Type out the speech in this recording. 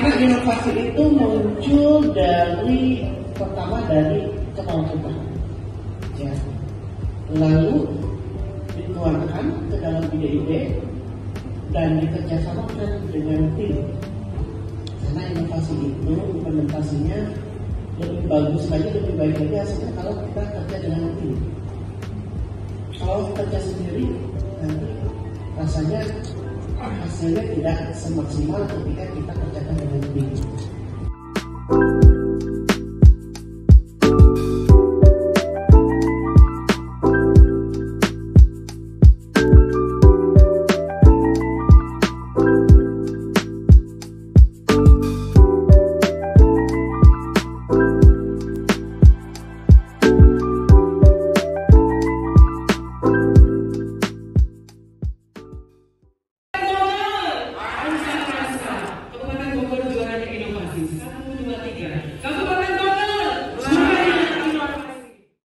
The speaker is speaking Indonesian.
Karena inovasi itu muncul dari pertama dari kepala kita, ya. Lalu dituangkan ke dalam ide-ide dan dikerjasamakan dengan tim. Karena inovasi itu implementasinya lebih bagus lagi, lebih baik lagi hasilnya kalau kita kerja dengan tim. Kalau kerja sendiri nanti rasanya hasilnya tidak semaksimal ketika kita kerjakan